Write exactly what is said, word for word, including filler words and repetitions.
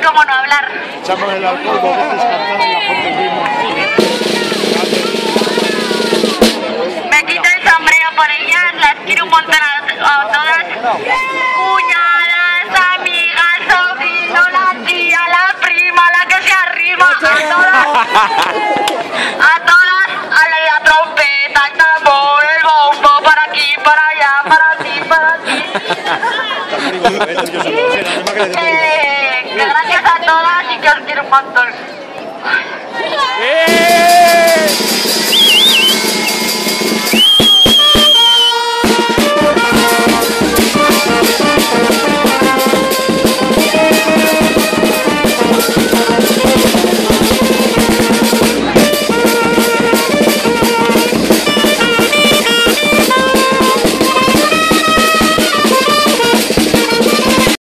como no hablar. Echamos el alcohol dos veces cantada en la fuente mismo. Me quito el sombrero por ellas, las quiero un montón a, a todas. Cuñadas, amigas, sobrino, la tía, la prima, la que se arrima, a todas. A todas, a la, la trompeta, el tambor, el bombo, para aquí, para allá, para ti, para ti. Eh, que gracias a todas y que os quiero un montón. ¡Eh!